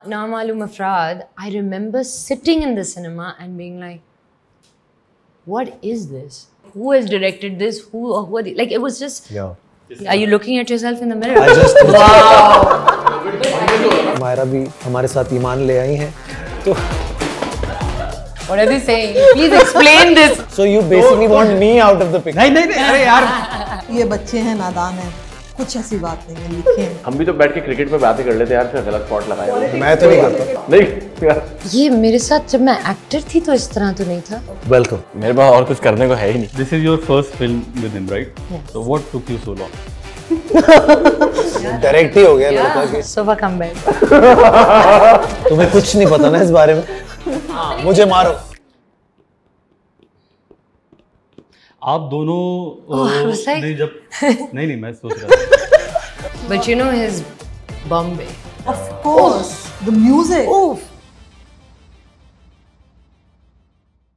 Na Malum Afraad, I remember sitting in the cinema and being like, what is this? Who has directed this? Who are they? Like, it was just... Yeah. Are you looking at yourself in the mirror? I just... Wow! Myra भी हमारे साथ ईमान ले आई हैं तो What are they saying? Please explain this. So you basically want me out of the picture? नहीं अरे यार ये बच्चे हैं, नादान हैं, कुछ ऐसी बात नहीं है, लिखे हैं। हम भी तो बैठ के क्रिकेट पे बातें कर लेते यार, फिर गलत स्पॉट लगाया। मैं तो नहीं करता। नहीं यार। ये मेरे साथ जब मैं एक्टर थी तो इस तरह तो नहीं था। Welcome. मेरे पास और कुछ करने को है ही नहीं। This is your first film with him, right? Yes. So what took you so long? Direct ही हो गया लड़का की। Sofa come back. तुम्हें कुछ नहीं पता ना इस बारे में। मुझे मारो। आप दोनों I was like... नहीं जब नहीं मैं सोच रहा था। But you know his Bombay. Of course, the music. Oof.